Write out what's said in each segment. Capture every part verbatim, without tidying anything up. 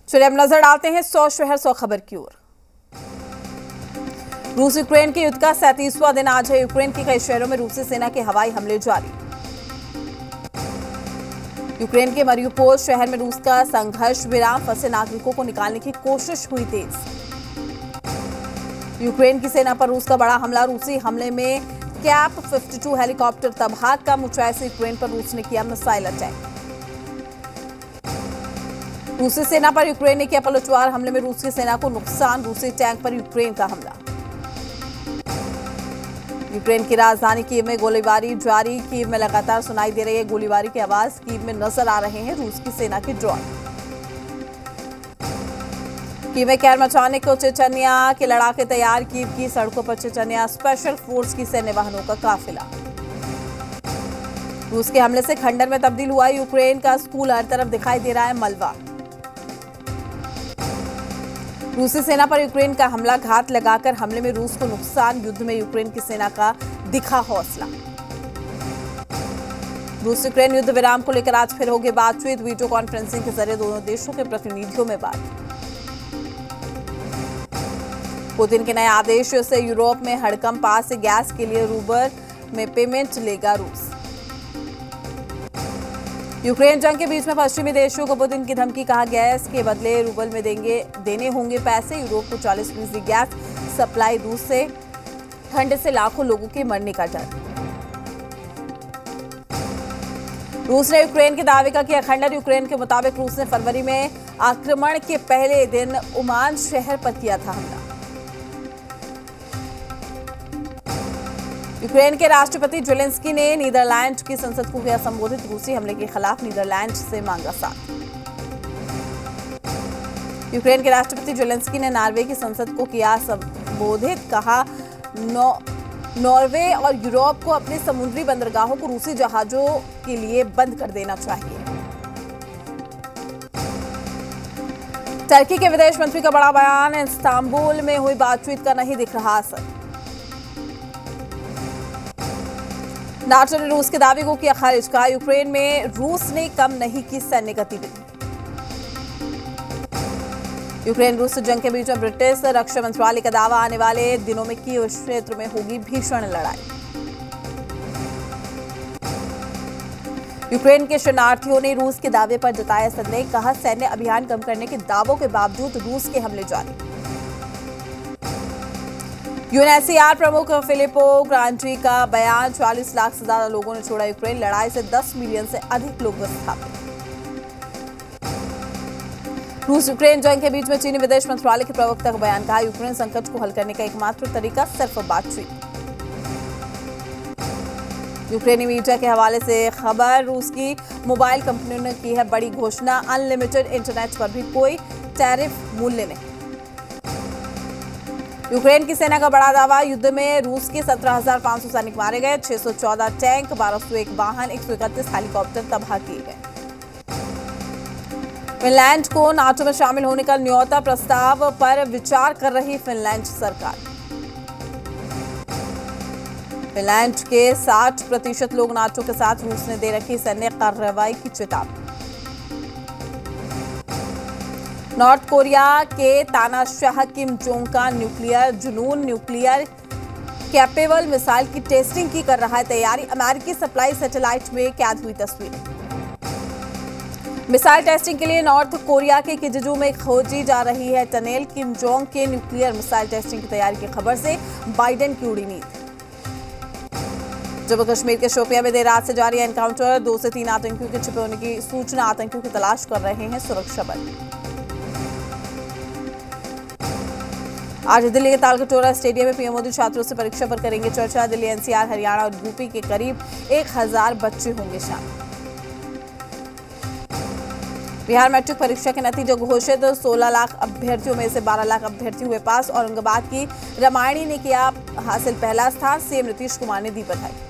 चलिए अब नजर डालते हैं सौ शहर सौ खबर की ओर। रूस यूक्रेन के युद्ध का सैंतीसवां दिन आज है। यूक्रेन के कई शहरों में रूसी सेना के हवाई हमले जारी। यूक्रेन के मरियुपोल शहर में रूस का संघर्ष विराम, फंसे नागरिकों को निकालने की कोशिश हुई तेज। यूक्रेन की सेना पर रूस का बड़ा हमला। रूसी हमले में कैप बावन हेलीकॉप्टर तबाह, कम ऊंचाई से यूक्रेन पर रूस ने किया मिसाइल अटैक। रूसी सेना पर यूक्रेन ने किया पलटवार हमले में रूस की सेना को नुकसान। रूसी टैंक पर यूक्रेन का हमला। यूक्रेन की राजधानी कीव में गोलीबारी जारी। कीव में लगातार सुनाई दे रही है गोलीबारी की आवाज। कीव में नजर आ रहे हैं रूस की सेना के ड्रोन। कीव में कहर मचाने को चेचन्या के लड़ाके तैयार। कीव की सड़कों पर चेचन्या स्पेशल फोर्स की सैन्य वाहनों का काफिला। रूस के हमले से खंडर में तब्दील हुआ यूक्रेन का स्कूल, हर तरफ दिखाई दे रहा है मलबा। रूसी सेना पर यूक्रेन का हमला, घात लगाकर हमले में रूस को नुकसान। युद्ध में यूक्रेन की सेना का दिखा हौसला। रूस यूक्रेन युद्ध विराम को लेकर आज फिर होगी बातचीत। वीडियो कॉन्फ्रेंसिंग के जरिए दोनों देशों के प्रतिनिधियों में बात। पुतिन के नए आदेश से यूरोप में हड़कंप, पास से गैस के लिए रूबल में पेमेंट लेगा रूस। यूक्रेन जंग के बीच में पश्चिमी देशों को पुतिन की धमकी, कहा गैस के बदले रूबल में देंगे देने होंगे पैसे। यूरोप को चालीस फीसदी गैस सप्लाई रूस से। ठंड से लाखों लोगों के मरने का डर। रूस ने यूक्रेन के दावे का किया खंडन। यूक्रेन के मुताबिक रूस ने फरवरी में आक्रमण के पहले दिन उमान शहर पर किया था हमला। यूक्रेन के राष्ट्रपति ज़ेलेंस्की ने नीदरलैंड की संसद को किया संबोधित। रूसी हमले के खिलाफ नीदरलैंड से मांगा साथ। यूक्रेन के राष्ट्रपति ज़ेलेंस्की ने नॉर्वे की संसद को किया संबोधित। कहा नौ नॉर्वे और यूरोप को अपने समुद्री बंदरगाहों को रूसी जहाजों के लिए बंद कर देना चाहिए। टर्की के विदेश मंत्री का बड़ा बयान। इस्तांबुल में हुई बातचीत का नहीं दिख रहा असर। नाटो ने रूस के दावे को किया खारिज। कहा यूक्रेन में रूस ने कम नहीं की सैन्य गतिविधि। यूक्रेन रूस जंग के बीच में ब्रिटिश रक्षा मंत्रालय का दावा, आने वाले दिनों में कीव क्षेत्र में होगी भीषण लड़ाई। यूक्रेन के शरणार्थियों ने रूस के दावे पर जताया संदेह। कहा सैन्य अभियान कम करने के दावों के बावजूद रूस के हमले जारी। यूएनएचसीआर प्रमुख फिलिपो ग्रांडी का बयान। चालीस लाख से ज्यादा लोगों ने छोड़ा यूक्रेन। लड़ाई से दस मिलियन से अधिक लोग विस्थापित। रूस यूक्रेन जंग के बीच में चीनी विदेश मंत्रालय के प्रवक्ता का बयान। कहा यूक्रेन संकट को हल करने का एकमात्र तरीका सिर्फ बातचीत। यूक्रेनी मीडिया के हवाले से खबर। रूस की मोबाइल कंपनियों ने की है बड़ी घोषणा। अनलिमिटेड इंटरनेट पर भी कोई टैरिफ मूल्य नहीं। यूक्रेन की सेना का बड़ा दावा। युद्ध में रूस के सत्रह हजार पांच सौ सैनिक मारे गए। छह सौ चौदह टैंक, बारह सौ एक वाहन, एक सौ इकतीस हेलीकॉप्टर तबाह किए गए। फिनलैंड को नाटो में शामिल होने का न्योता प्रस्ताव पर विचार कर रही फिनलैंड सरकार। फिनलैंड के साठ प्रतिशत लोग नाटो के साथ। रूस ने दे रखी सैन्य कार्रवाई की चेतावनी। नॉर्थ कोरिया के तानाशाह किम जोंग का न्यूक्लियर जुनून। न्यूक्लियर कैपेबल मिसाइल की टेस्टिंग की कर रहा है तैयारी। अमेरिकी सप्लाई सैटेलाइट में कैद हुई तस्वीरें। मिसाइल टेस्टिंग के लिए नॉर्थ कोरिया के किजेजू में खोजी जा रही है टनेल। किम जोंग के न्यूक्लियर मिसाइल टेस्टिंग की तैयारी की खबर से बाइडेन की उड़ी नींद। जम्मू कश्मीर के शोपियां में देर रात से जारी एनकाउंटर। दो से तीन आतंकियों के छिपे होने की सूचना। आतंकियों की तलाश कर रहे हैं सुरक्षा बल। आज दिल्ली के तालकटोरा स्टेडियम में पीएम मोदी छात्रों से परीक्षा पर करेंगे चर्चा। दिल्ली, एनसीआर, हरियाणा और यूपी के करीब एक हजार बच्चे होंगे शामिल। बिहार मैट्रिक परीक्षा के नतीजे घोषित। सोलह लाख अभ्यर्थियों में से बारह लाख अभ्यर्थी हुए पास। औरंगाबाद की रामायणी ने किया हासिल पहला स्थान। सीएम नीतीश कुमार ने दी बधाई।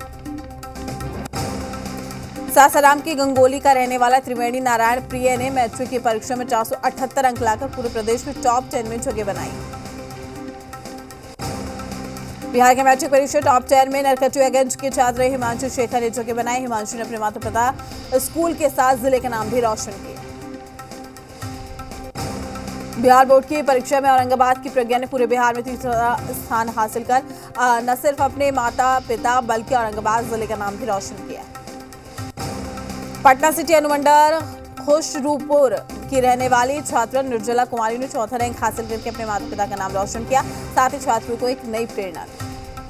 सासाराम की गंगोली का रहने वाला त्रिवेणी नारायण प्रिय ने मैट्रिक की परीक्षा में चार सौ अठहत्तर अंक लाकर पूरे प्रदेश में टॉप टेन में जगह बनाई। बिहार के मैट्रिक परीक्षा टॉप टेन में नरकटियागंज के छात्र हिमांशु शेखर ने जगह बनाई। हिमांशु ने अपने माता पिता स्कूल के साथ जिले का नाम भी रोशन किया। बिहार बोर्ड की परीक्षा में औरंगाबाद की प्रज्ञा ने पूरे बिहार में तीसरा स्थान हासिल कर न सिर्फ अपने माता पिता बल्कि औरंगाबाद जिले का नाम भी रोशन किया। पटना सिटी अनुमंडल खुशरूपुर की रहने वाली छात्रा निर्जला कुमारी ने चौथा रैंक हासिल करके अपने माता पिता का नाम रोशन किया, साथ ही छात्रों को एक नई प्रेरणा दी।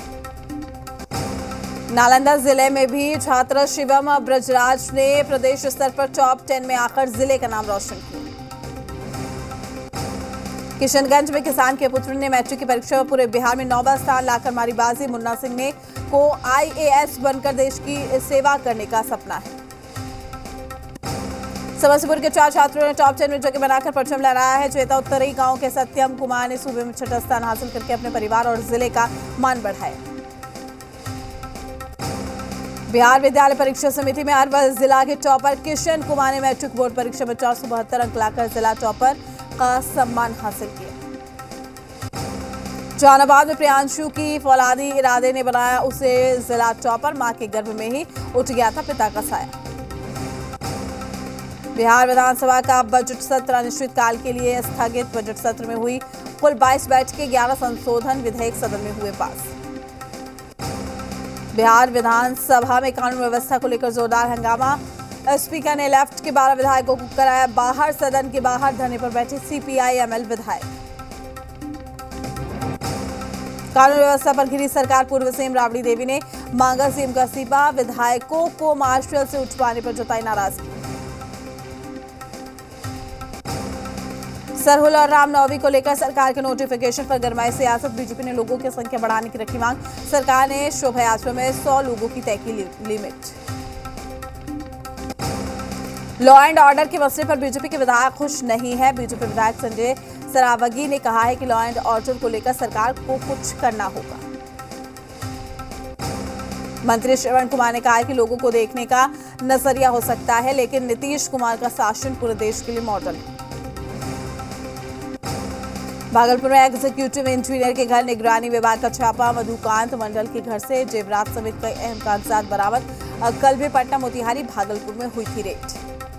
नालंदा जिले में भी छात्र शिवम ब्रजराज ने प्रदेश स्तर पर टॉप टेन में आकर जिले का नाम रोशन किया। किशनगंज में किसान के पुत्र ने मैट्रिक की परीक्षा में पूरे बिहार में नौवां स्थान लाकर मारी बाजी। मुन्ना सिंह ने को आई ए एस बनकर देश की सेवा करने का सपना है। समस्तीपुर के चार छात्रों ने टॉप टेन में जगह बनाकर परचम लहराया है। चेता उत्तरी गांव के सत्यम कुमार ने सूबे में छठा स्थान हासिल करके अपने परिवार और जिले का मान बढ़ाया। बिहार विद्यालय परीक्षा समिति में अरवल जिला के टॉपर किशन कुमार ने मैट्रिक बोर्ड परीक्षा में चार सौ बहत्तर अंक लाकर जिला टॉपर का सम्मान हासिल किया। जहानाबाद में प्रियांशु की फौलादी इरादे ने बनाया उसे जिला टॉपर। मां के गर्भ में ही उठ गया था पिता का साया। बिहार विधानसभा का बजट सत्र अनिश्चितकाल के लिए स्थगित। बजट सत्र में हुई कुल बाईस बैठकें, ग्यारह संशोधन विधेयक सदन में हुए पास। बिहार विधानसभा में कानून व्यवस्था को लेकर जोरदार हंगामा। स्पीकर ने लेफ्ट के बारह विधायकों को कराया बाहर। सदन के बाहर धरने पर बैठे C P I M L विधायक। कानून व्यवस्था पर घिरी सरकार। पूर्व सीएम राबड़ी देवी ने मांगा सीएम का इस्तीफा। विधायकों को मार्शल से उठवाने पर जताई नाराजगी। सरहुल और रामनवमी को लेकर सरकार के नोटिफिकेशन पर गरमाई सियासत। बीजेपी ने लोगों की संख्या बढ़ाने की रखी मांग। सरकार ने शोभा यात्रा में सौ लोगों की तय की लिमिट। लॉ एंड ऑर्डर के मसले पर बीजेपी के विधायक खुश नहीं है। बीजेपी विधायक संजय सरावगी ने कहा है कि लॉ एंड ऑर्डर को लेकर सरकार को कुछ करना होगा। मंत्री श्रवण कुमार ने कहा है कि लोगों को देखने का नजरिया हो सकता है, लेकिन नीतीश कुमार का शासन पूरे देश के लिए मॉडल है। भागलपुर में एग्जीक्यूटिव इंजीनियर के घर निगरानी विभाग का छापा। मधुकांत मंडल के घर से जेवरात समेत कई अहम कागजात बरामद। कल भी पटना, मोतिहारी, भागलपुर में हुई थी रेड।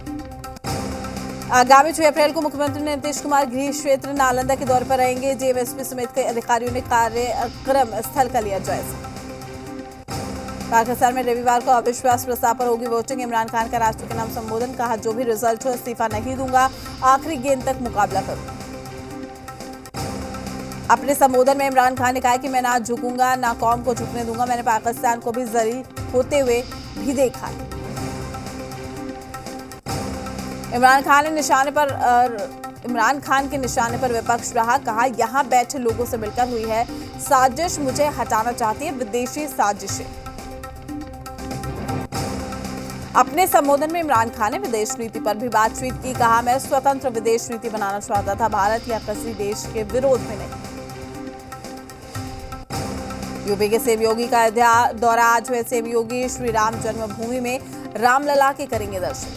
आगामी छह अप्रैल को मुख्यमंत्री नीतीश कुमार गृह क्षेत्र नालंदा के दौरे पर रहेंगे। जे एम एस पी समेत कई अधिकारियों ने कार्यक्रम स्थल का लिया जायजा। पाकिस्तान में रविवार को अविश्वास प्रस्ताव पर होगी वोटिंग। इमरान खान का राष्ट्र के नाम संबोधन। कहा, जो भी रिजल्ट हो इस्तीफा नहीं दूंगा, आखिरी गेंद तक मुकाबला करूंगा। अपने संबोधन में इमरान खान ने कहा कि मैं ना झुकूंगा ना कौम को झुकने दूंगा। मैंने पाकिस्तान को भी जलील होते हुए भी देखा है। इमरान खान ने निशाने पर इमरान खान के निशाने पर विपक्ष रहा। कहा, यहां बैठे लोगों से मिलकर हुई है साजिश, मुझे हटाना चाहती है विदेशी साजिशें। अपने संबोधन में इमरान खान ने विदेश नीति पर भी बातचीत की। कहा, मैं स्वतंत्र विदेश नीति बनाना चाहता था, भारत या किसी देश के विरोध में नहीं। यूपी के सीएम योगी का अयोध्या दौरा। आज हुए सीएम योगी श्री राम जन्मभूमि में रामलला के करेंगे दर्शन।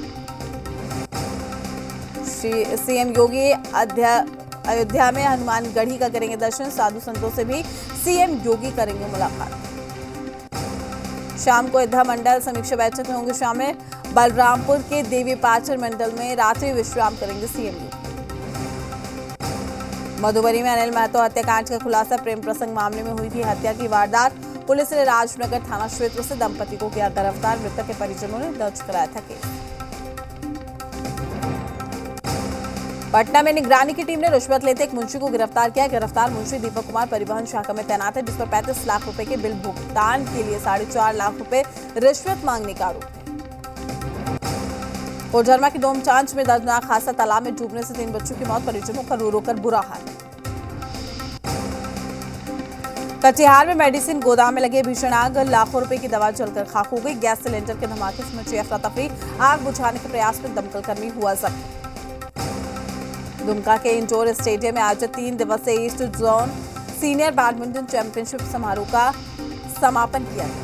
सीएम योगी अयोध्या में हनुमानगढ़ी का करेंगे दर्शन। साधु संतों से भी सीएम योगी करेंगे मुलाकात। शाम को अयोध्या मंडल समीक्षा बैठक में होंगे शामिल। बलरामपुर के देवी पाचर मंडल में रात्रि विश्राम करेंगे सीएम योगी। मधुबनी में अनिल महतो हत्याकांड का खुलासा। प्रेम प्रसंग मामले में हुई थी हत्या की वारदात। पुलिस ने राजनगर थाना क्षेत्र से दंपति को किया गिरफ्तार। मृतक के परिजनों ने दर्ज कराया था केस। पटना में निगरानी की टीम ने रिश्वत लेते एक मुंशी को गिरफ्तार किया। गिरफ्तार मुंशी दीपक कुमार परिवहन शाखा में तैनात है, जिस पर पैंतीस लाख रुपए के बिल भुगतान के लिए साढ़े चार लाख रुपए रिश्वत मांगने का आरोप है। कोडरमा की डोमचांच में दर्दनाक हादसा। तालाब में डूबने से तीन बच्चों की मौत। परिजनों का रो रो कर बुरा हाल। कटिहार में मेडिसिन गोदाम में लगे भीषण आग। लाखों रुपए की दवा जलकर खाक हो गई। गैस सिलेंडर के धमाके से मची अफरा तफरी। आग बुझाने के प्रयास में दमकल कर्मी हुआ जख्मी। दुमका के इंडोर स्टेडियम में आज तीन दिवसीय east zone senior badminton championship समारोह का समापन किया गया।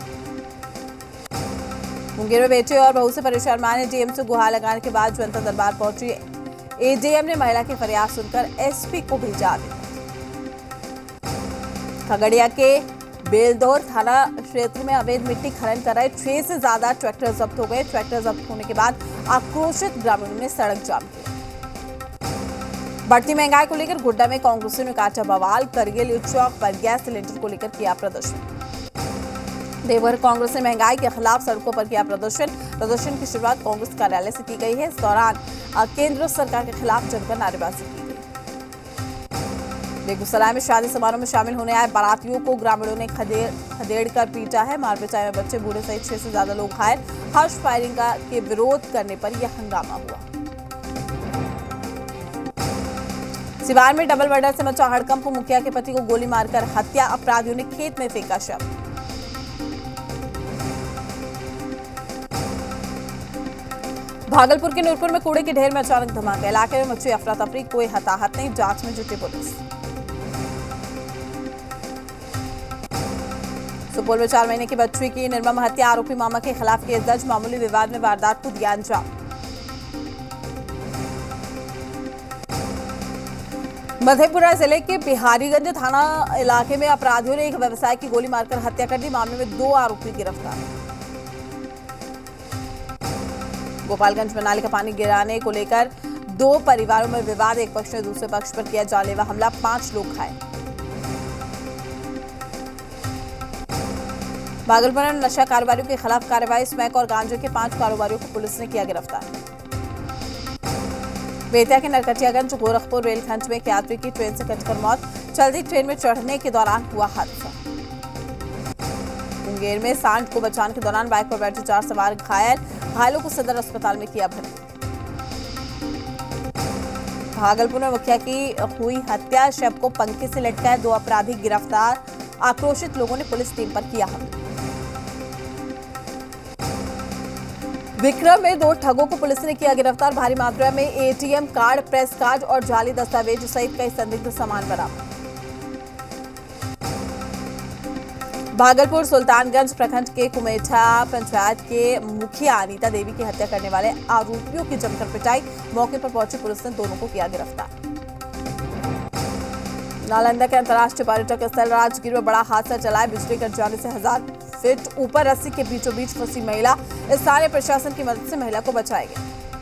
मुंगेर में बेटे और बहू से परेशान मां ने डीएम से गुहार लगाने के बाद जनता दरबार पहुंची। एडीएम ने महिला की फरियाद सुनकर एसपी को भेजा आदेश। खगड़िया के बेलदौर थाना क्षेत्र में अवैध मिट्टी खनन कर रहे छह से ज्यादा ट्रैक्टर जब्त हो गए। ट्रैक्टर जब्त होने के बाद आक्रोशित ग्रामीणों ने सड़क जाम किया। बढ़ती महंगाई को लेकर गोड्डा में कांग्रेसियों ने काटा बवाल। करगिल चौक पर गैस सिलेंडर को लेकर किया प्रदर्शन। देवघर कांग्रेस ने महंगाई के खिलाफ सड़कों पर किया प्रदर्शन। प्रदर्शन की शुरुआत कांग्रेस कार्यालय से की गई है। इस दौरान केंद्र सरकार के खिलाफ जमकर नारेबाजी की गई। बेगूसराय में शादी समारोह में शामिल होने आए बारातियों को ग्रामीणों ने खदेड़ खदेड़ कर पीटा है। मारपिटाई में बच्चे बूढ़े सहित छह से ज्यादा लोग घायल। हर्ष फायरिंग का के विरोध करने पर यह हंगामा हुआ। सिवान में डबल मर्डर से मचा हड़कंप। मुखिया के पति को गोली मारकर हत्या। अपराधियों ने खेत में फेंका शव। भागलपुर के नूरपुर में कूड़े के ढेर में अचानक धमाका। इलाके में मची अफरा तफरी। कोई हताहत नहीं। जांच में जुटी पुलिस। सुपौल में चार महीने की बच्ची की निर्मम हत्या। आरोपी मामा के खिलाफ केस दर्ज। मामूली विवाद में वारदात को दिया अंजाम। मधेपुरा जिले के बिहारीगंज थाना इलाके में अपराधियों ने एक व्यवसायी की गोली मारकर हत्या कर दी। मामले में दो आरोपी गिरफ्तार। गोपालगंज में नाले का पानी गिराने को लेकर दो परिवारों में विवाद। एक पक्ष ने दूसरे पक्ष पर किया जानलेवा हमला। पांच लोग घायल। भागलपुर में नशा कारोबारियों के खिलाफ कार्रवाई। स्मैक और गांजे के पांच कारोबारियों को पुलिस ने किया गिरफ्तार। बेतिया के नरकटियागंज गोरखपुर रेलखंड में एक यात्री की ट्रेन से कटकर मौत। चलती ट्रेन में चढ़ने के दौरान हुआ हादसा। मुंगेर में सांड को बचाने के दौरान बाइक पर बैठे चार सवार घायल। घायलों को सदर अस्पताल में किया भर्ती। भागलपुर में मुखिया की हुई हत्या। शव को पंखे से लटकाए दो अपराधी गिरफ्तार। आक्रोशित लोगों ने पुलिस टीम पर किया हमला। विक्रम में दो ठगों को पुलिस ने किया गिरफ्तार। भारी मात्रा में एटीएम कार्ड, प्रेस कार्ड और जाली दस्तावेज सहित कई संदिग्ध सामान बरामद। भागलपुर सुल्तानगंज प्रखंड के कुमेठा पंचायत के मुखिया अनीता देवी की हत्या करने वाले आरोपियों की जमकर पिटाई। मौके पर पहुंची पुलिस ने दोनों को किया गिरफ्तार। नालंदा के अंतर्राष्ट्रीय पर्यटक स्थल राजगीर में बड़ा हादसा चला है। बिजली कट जाने से हजार फीट ऊपर रस्सी के बीचों बीच फंसी महिला। स्थानीय प्रशासन की मदद से महिला को बचाया गया।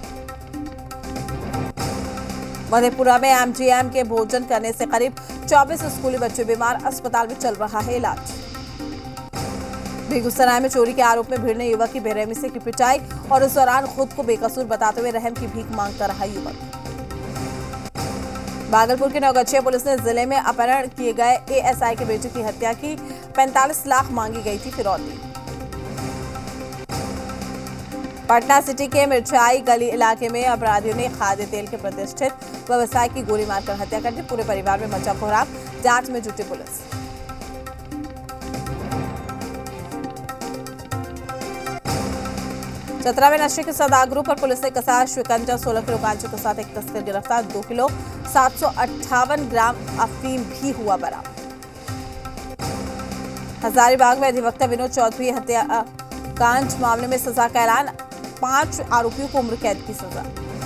मधेपुरा में एमजीएम के भोजन करने से करीब चौबीस स्कूली बच्चे बीमार। अस्पताल में चल रहा है इलाज। बेगूसराय में चोरी के आरोप में भीड़ ने युवक की बेरहमी से की पिटाई और इस दौरान खुद को बेकसूर बताते हुए रहम की भीख मांगता रहा युवक। भागलपुर के नवगछिया पुलिस ने जिले में अपहरण किए गए एएसआई के बेटे की हत्या की। पैंतालीस लाख मांगी गई थी फिरौती। पटना सिटी के मिर्चाई गली इलाके में अपराधियों ने खाद्य तेल के प्रतिष्ठित व्यवसायी की गोली मारकर हत्या कर दी। पूरे परिवार में मचा कोहराम। जांच में जुटी पुलिस। चतरा में नशे के सौदागरों पर पुलिस ने कसा शिकंजा। सोलह किलो गांजे के साथ एक तस्कर गिरफ्तार। दो किलो सात सौ अट्ठावन ग्राम अफीम भी हुआ बरामद। हजारीबाग में अधिवक्ता विनोद चौधरी हत्याकांड मामले में सजा का ऐलान। पांच आरोपियों को उम्र कैद की सजा।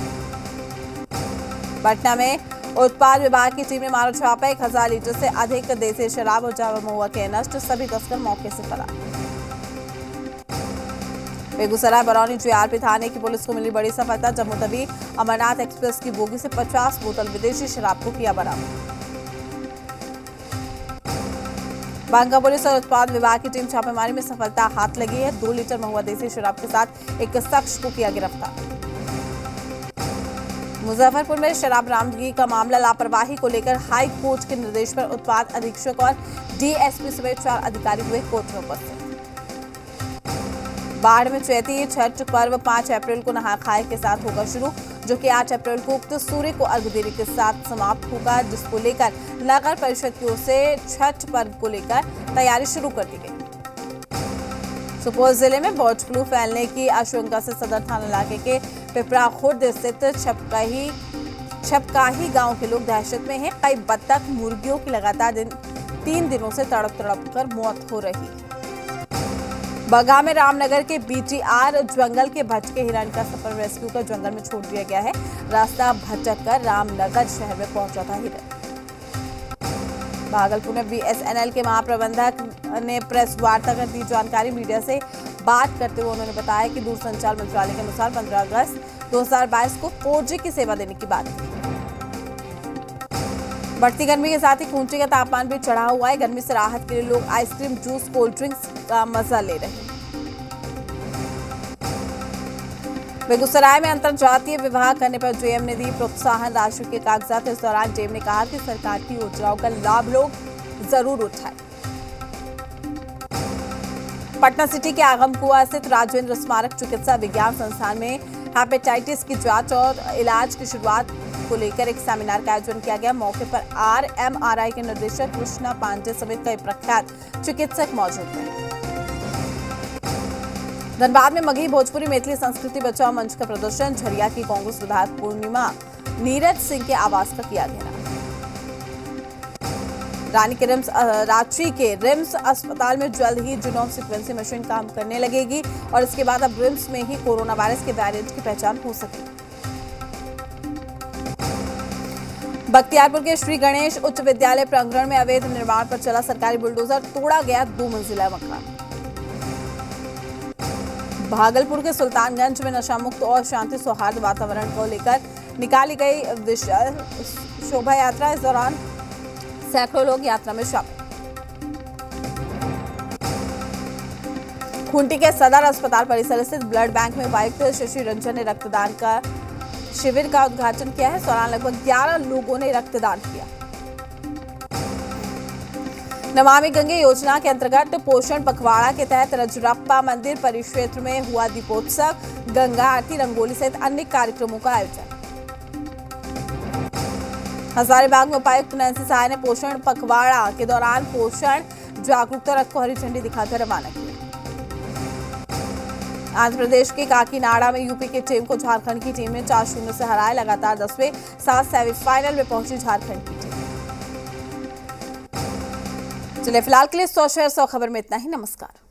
पटना में उत्पाद विभाग की टीम ने मारा छापा। एक हजार लीटर से अधिक देसी शराब और जावा महुआ के नष्ट। सभी तस्कर मौके से फरार। बेगूसराय बरौनी जीआरपी थाने की पुलिस को मिली बड़ी सफलता। जम्मू तवी अमरनाथ एक्सप्रेस की बोगी से पचास बोतल विदेशी शराब को किया बरामद। बांका पुलिस और उत्पाद विभाग की टीम छापेमारी में सफलता हाथ लगी है। दो लीटर महुआ देसी शराब के साथ एक शख्स को किया गिरफ्तार। मुजफ्फरपुर में शराब बरामदगी का मामला। लापरवाही को लेकर हाई कोर्ट के निर्देश पर उत्पाद अधीक्षक और डीएसपी समेत चार अधिकारी हुए कोर्ट में उपस्थित। बाढ़ में चैती छठ पर्व पांच अप्रैल को नहा खाए के साथ होगा शुरू, जो कि आठ अप्रैल को उक्त सूर्य को अर्घ्य देने के साथ समाप्त होगा, जिसको लेकर नगर परिषद की ओर से छठ पर्व को लेकर तैयारी शुरू कर दी गई। सुपौल जिले में बर्ड फ्लू फैलने की आशंका से सदर थाना इलाके के पिपरा खुर्द स्थित छपकाही छपकाही गांव के लोग दहशत में हैं। कई बत्तख मुर्गियों की लगातार दिन, तीन दिनों से तड़प तड़प कर मौत हो रही है। बगहा में रामनगर के बीटीआर जंगल के भटके हिरण का सफल रेस्क्यू कर जंगल में छोड़ दिया गया है। रास्ता भटक कर रामनगर शहर में पहुंचा था हिरण। भागलपुर में बीएसएनएल के महाप्रबंधक ने प्रेस वार्ता कर दी जानकारी। मीडिया से बात करते हुए उन्होंने बताया कि दूरसंचार मंत्रालय के अनुसार पंद्रह अगस्त दो हज़ार बाईस को फोर जी की सेवा देने की बात की। बढ़ती गर्मी के साथ ही खूंटी का तापमान भी चढ़ा हुआ है। गर्मी से राहत के लिए लोग आइसक्रीम, जूस, कोल्ड ड्रिंक्स का मजा ले रहे हैं। बेगूसराय में अंतरजातीय विवाह करने पर जेएम ने दी प्रोत्साहन राशि के कागजात। इस दौरान जेएम ने कहा कि सरकार की योजनाओं का लाभ लोग जरूर उठाएं। पटना सिटी के आगमकुआ स्थित राजेंद्र स्मारक चिकित्सा विज्ञान संस्थान में हेपेटाइटिस की जांच और इलाज की शुरुआत को लेकर एक सेमिनार का आयोजन किया गया। मौके पर आरएमआरआई के निदेशक कृष्णा पांडे समेत कई प्रख्यात चिकित्सक मौजूद थे। धनबाद में मगही भोजपुरी मैथिली संस्कृति बचाओ मंच का प्रदर्शन। झरिया की कांग्रेस विधायक पूर्णिमा नीरज सिंह के आवास पर किया गया। रानी के रिम्स रांची के रिम्स अस्पताल में जल्द ही जीनोम सीक्वेंसिंग मशीन काम करने लगेगी और इसके बाद अब रिम्स में ही कोरोना वायरस के वेरिएंट की पहचान हो सकेगी। बख्तियारपुर के श्री गणेश उच्च विद्यालय प्रांगण में अवैध निर्माण पर चला सरकारी बुलडोजर, तोड़ा गया दो मंजिला मकान। भागलपुर के सुल्तानगंज में नशा मुक्त और शांति सौहार्द वातावरण को लेकर निकाली गई विशाल शोभा यात्रा। इस दौरान सैकड़ों लोग यात्रा में शामिल। खूंटी के सदर अस्पताल परिसर स्थित ब्लड बैंक में उपायुक्त शशि रंजन ने रक्तदान का शिविर का उद्घाटन किया है। इस दौरान लगभग ग्यारह लोगों ने रक्तदान किया। नमामि गंगे योजना के अंतर्गत पोषण पखवाड़ा के तहत रजरप्पा मंदिर परिक्षेत्र में हुआ दीपोत्सव, गंगा आरती, रंगोली सहित अन्य कार्यक्रमों का आयोजन। हजारीबाग में उपायुक्त नैन्सी सहाय ने पोषण पखवाड़ा के दौरान पोषण जागरूकता रथ को हरी झंडी दिखाकर रवाना किया। आंध्र प्रदेश के काकीनाडा में यूपी की टीम को झारखंड की टीम ने चार शून्य से हराया। लगातार दसवें साथ सेमीफाइनल में पहुंची झारखंड की टीम। चलिए फिलहाल के लिए सौ शेयर सौ खबर में इतना ही। नमस्कार।